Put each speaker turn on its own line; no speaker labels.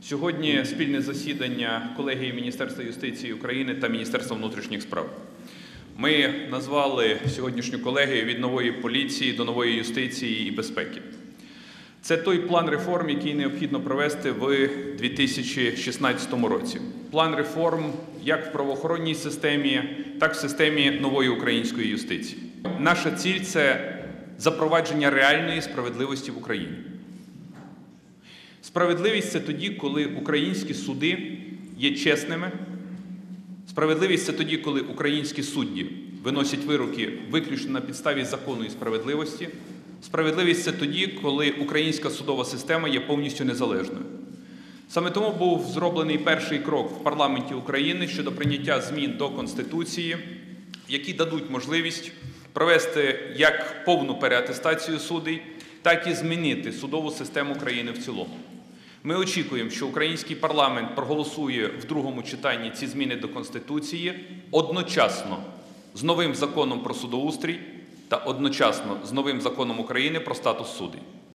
Сьогодні спільне засідання колегії Міністерства юстиції України та Міністерства внутрішніх справ. Ми назвали сьогоднішню колегію «Від нової поліції до нової юстиції і безпеки». Це той план реформ, який необхідно провести в 2016 році. План реформ як в правоохоронній системі, так і в системі нової української юстиції. Наша ціль – це запровадження реальної справедливості в Україні. Справедливість – це тоді, коли українські суди є чесними. Справедливість – це тоді, коли українські судді виносять вироки виключно на підставі закону і справедливості. Справедливість – це тоді, коли українська судова система є повністю незалежною. Саме тому був зроблений перший крок в парламенті України щодо прийняття змін до Конституції, які дадуть можливість провести як повну переатестацію суддів, так і змінити судову систему країни в цілому. Ми очікуємо, що український парламент проголосує в другому читанні ці зміни до Конституції одночасно з новим законом про судоустрій та одночасно з новим законом України про статус суддів.